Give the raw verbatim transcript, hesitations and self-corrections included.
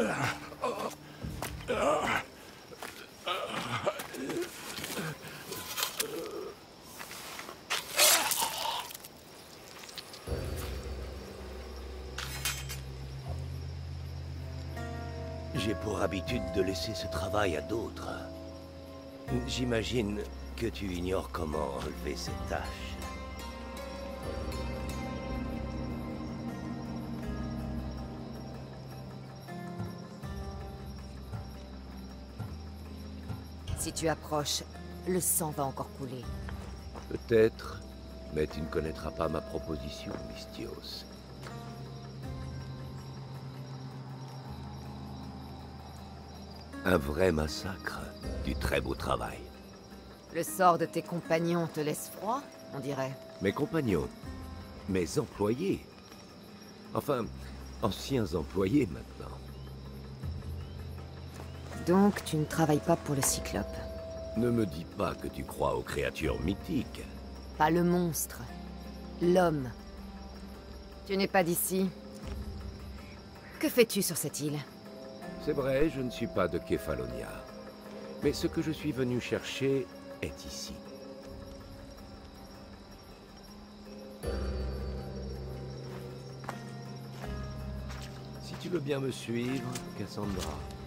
J'ai pour habitude de laisser ce travail à d'autres. J'imagine que tu ignores comment relever cette tâche. Si tu approches, le sang va encore couler. Peut-être, mais tu ne connaîtras pas ma proposition, Misthios. Un vrai massacre, du très beau travail. Le sort de tes compagnons te laisse froid, on dirait. Mes compagnons, mes employés. Enfin, anciens employés maintenant. Donc, tu ne travailles pas pour le Cyclope. Ne me dis pas que tu crois aux créatures mythiques. Pas le monstre. L'homme. Tu n'es pas d'ici. Que fais-tu sur cette île? C'est vrai, je ne suis pas de Kefalonia. Mais ce que je suis venu chercher est ici. Si tu veux bien me suivre, Cassandra.